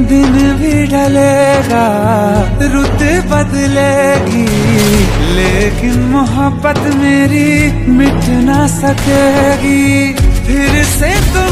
दिन भी ढलेगा, रुत बदलेगी, लेकिन मोहब्बत मेरी मिट ना सकेगी। फिर से तो